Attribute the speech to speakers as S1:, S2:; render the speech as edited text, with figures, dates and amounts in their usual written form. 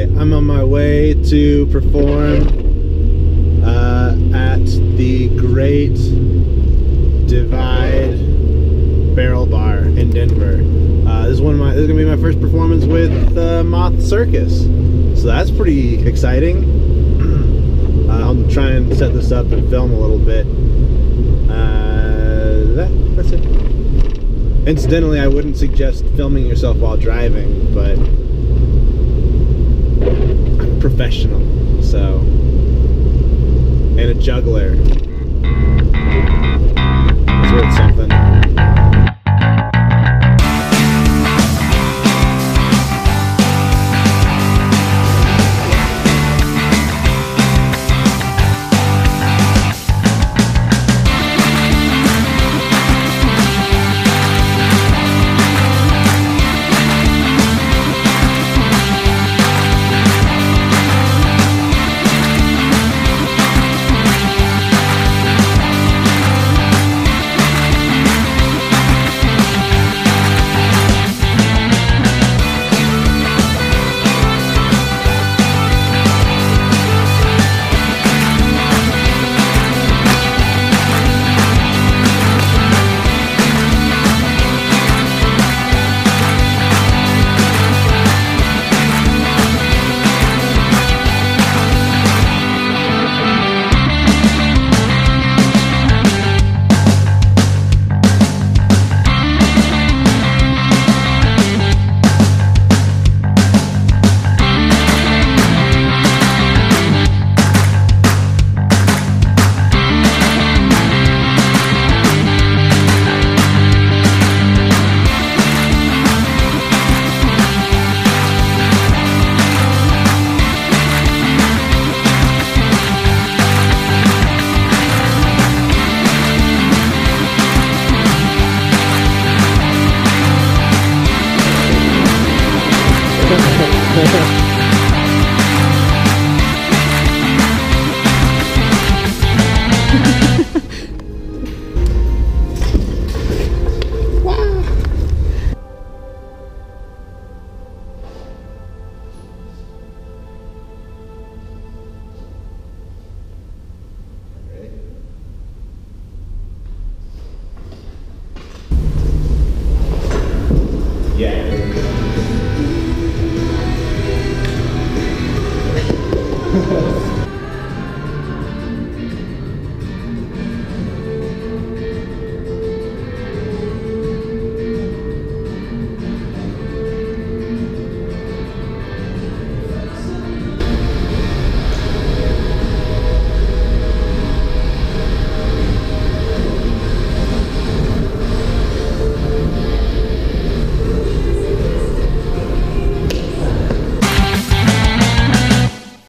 S1: Okay, I'm on my way to perform at the Great Divide Barrel Bar in Denver. This is gonna be my first performance with Moth Circus, so that's pretty exciting. I'll try and set this up and film a little bit. That's it. Incidentally, I wouldn't suggest filming yourself while driving, but I'm a professional, so, and a juggler. It's worth something. Yeah.